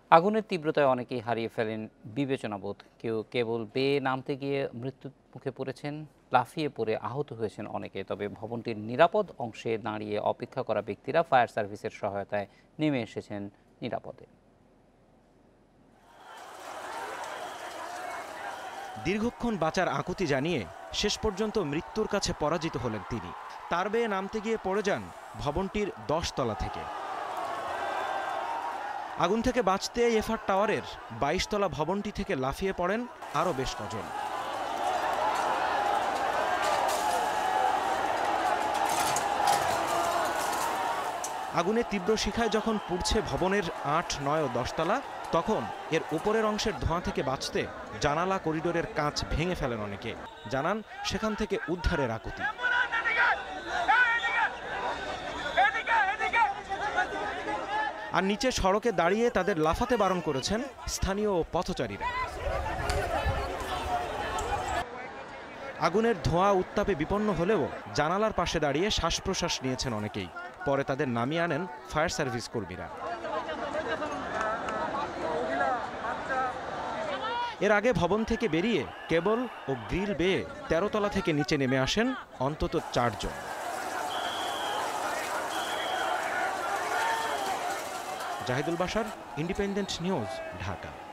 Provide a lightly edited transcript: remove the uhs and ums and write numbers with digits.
আগুনের তীব্রতায় অনেকেই হারিয়ে ফেলেন বিবেচনাবোধ। কেউ কেবল বেয়ে নামতে গিয়ে মৃত্যুর মুখে পড়েছেন, লাফিয়ে পড়ে আহত হয়েছেন অনেকে। তবে ভবনটির নিরাপদ অংশে দাঁড়িয়ে অপেক্ষা করা ব্যক্তিরা ফায়ার সার্ভিসের সহায়তায় নেমে এসেছেন নিরাপদে। দীর্ঘক্ষণ বাঁচার আকুতি জানিয়ে শেষ পর্যন্ত মৃত্যুর কাছে পরাজিত হলেন তিনি। তার বেয়ে নামতে গিয়ে পড়ে যান ভবনটির 10 তলা থেকে। আগুন থেকে বাঁচতে এফআর টাওয়ারের 22 তলা ভবনটি থেকে লাফিয়ে পড়েন আরও বেশ কজন। আগুনের তীব্র শিখায় যখন পুড়ছে ভবনের 8, 9 ও 10 তলা, তখন এর উপরের অংশের ধোঁয়া থেকে বাঁচতে জানালা করিডোরের কাঁচ ভেঙে ফেলেন অনেকে। জানান সেখান থেকে উদ্ধারের আকুতি। আর নিচে সড়কে দাঁড়িয়ে তাদের লাফাতে বারণ করেছেন স্থানীয় পথচারীরা। আগুনের ধোঁয়া উত্তাপে বিপন্ন হলেও জানালার পাশে দাঁড়িয়ে শ্বাস প্রশ্বাস নিয়েছেন অনেকেই। পরে তাদের নামিয়ে আনেন ফায়ার সার্ভিস কর্মীরা। এর আগে ভবন থেকে বেরিয়ে কেবল ও গ্রিল বেয়ে 13 তলা থেকে নিচে নেমে আসেন অন্তত 4 জন। Zahidul Bashar, Independent News, Dhaka.